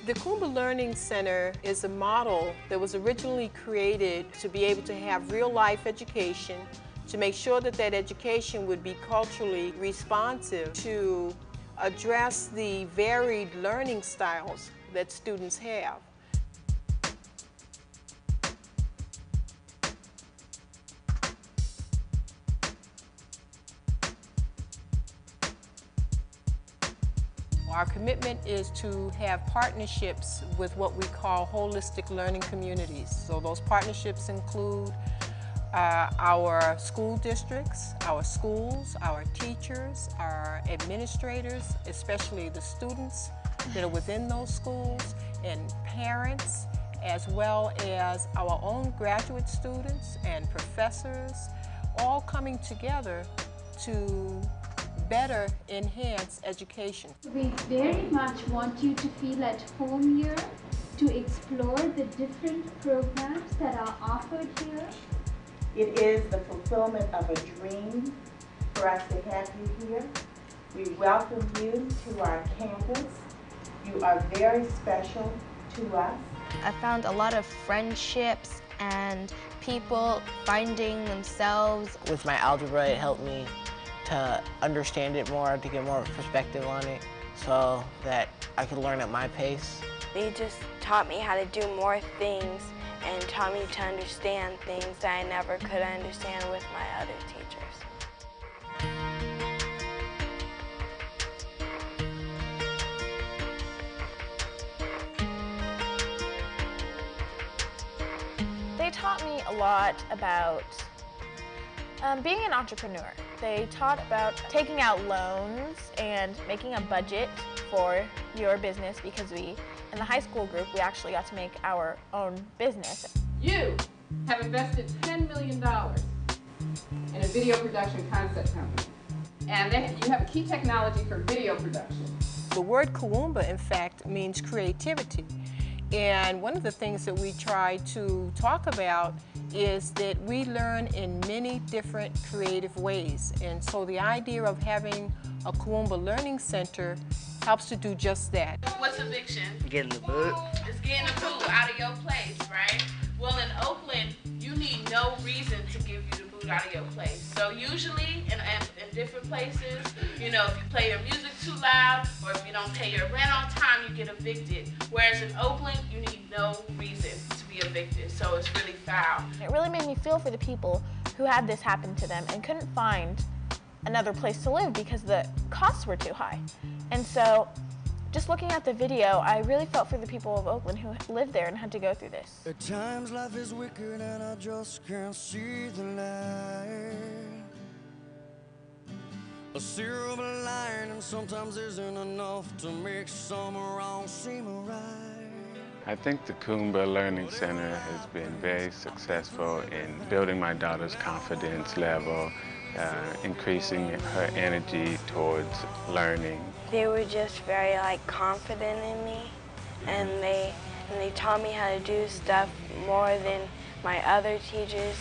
The Kuumba Learning Center is a model that was originally created to be able to have real-life education, to make sure that that education would be culturally responsive to address the varied learning styles that students have. Our commitment is to have partnerships with what we call holistic learning communities. So those partnerships include our school districts, our schools, our teachers, our administrators, especially the students that are within those schools, and parents, as well as our own graduate students and professors, all coming together to better enhance education. We very much want you to feel at home here, to explore the different programs that are offered here. It is the fulfillment of a dream for us to have you here. We welcome you to our campus. You are very special to us. I found a lot of friendships and people finding themselves. With my algebra, it helped me to understand it more, to get more perspective on it, so that I could learn at my pace. They just taught me how to do more things and taught me to understand things that I never could understand with my other teachers. They taught me a lot about being an entrepreneur. They taught about taking out loans and making a budget for your business, because in the high school group, we actually got to make our own business. You have invested $10 million in a video production concept company, and you have a key technology for video production. The word Kuumba, in fact, means creativity. And one of the things that we try to talk about is that we learn in many different creative ways. And so the idea of having a Kuumba Learning Center helps to do just that. What's eviction? Getting the boot. It's getting the boot out of your place, right? Well, in Oakland, you need no reason to give you the boot out of your place. So usually in different places, you know, if you play your music too loud or if you don't pay your rent on time, you get evicted. Whereas in Oakland, you need no reason to be evicted. So it's really foul. It really made me feel for the people who had this happen to them and couldn't find another place to live because the costs were too high. And so just looking at the video, I really felt for the people of Oakland who lived there and had to go through this. At times life is wicked and I just can't see the light. A silver lining sometimes isn't enough to make some wrong seem right. I think the Kuumba Learning Center has been very successful in building my daughter's confidence level, increasing her energy towards learning. They were just very confident in me, and they taught me how to do stuff more than my other teachers.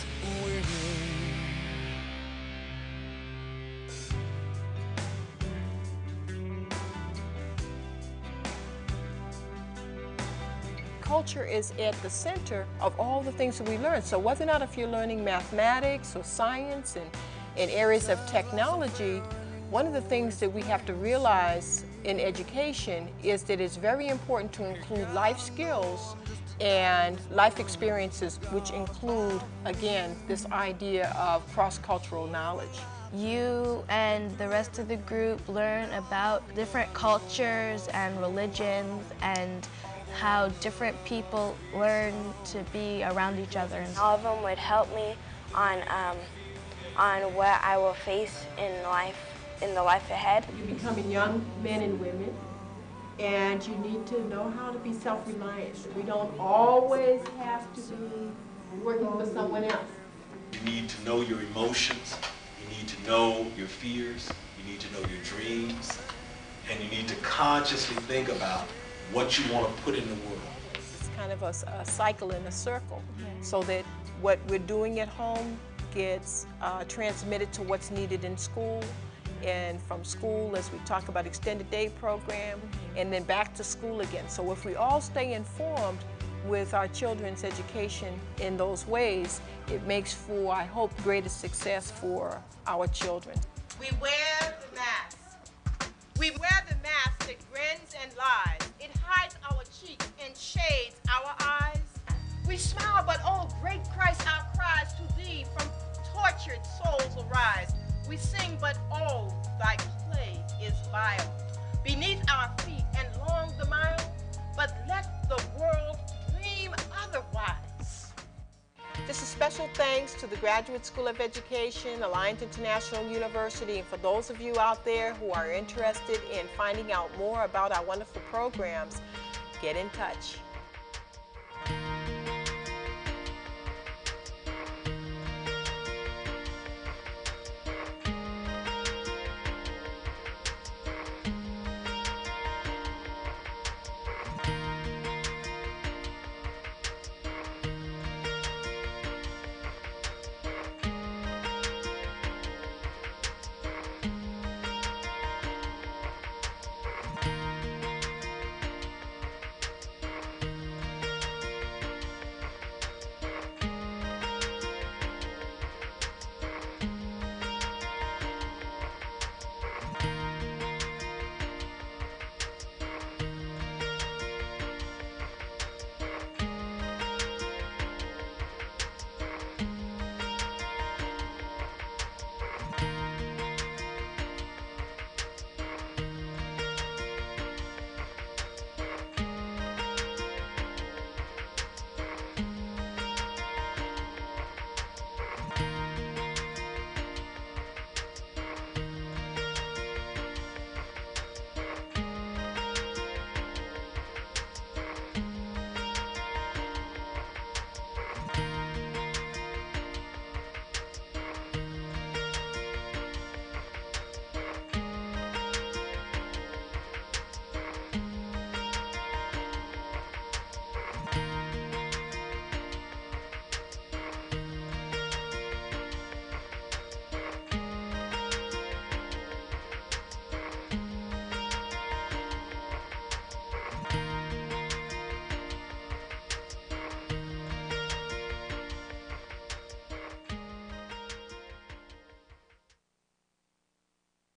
Culture is at the center of all the things that we learn. So whether or not if you're learning mathematics or science and in areas of technology, one of the things that we have to realize in education is that it's very important to include life skills and life experiences, which include, again, this idea of cross-cultural knowledge. You and the rest of the group learn about different cultures and religions and how different people learn to be around each other. All of them would help me on what I will face in the life ahead. You're becoming young men and women, and you need to know how to be self-reliant. We don't always have to be working for someone else. You need to know your emotions, you need to know your fears, you need to know your dreams, and you need to consciously think about what you want to put in the world. It's kind of a cycle in a circle, so that what we're doing at home gets transmitted to what's needed in school, and from school, as we talk about extended day program, and then back to school again. So if we all stay informed with our children's education in those ways, it makes for, I hope, greater success for our children. We wear the mask. We wear the mask that grins and lies. It hides our cheeks and shades our eyes. We smile, but oh, great Christ, our cries to thee from tortured souls arise. We sing, but oh, thy clay is vile. Beneath our feet and long the mile, but let the world dream otherwise. Just a special thanks to the Graduate School of Education, Alliance International University, and for those of you out there who are interested in finding out more about our wonderful programs, get in touch.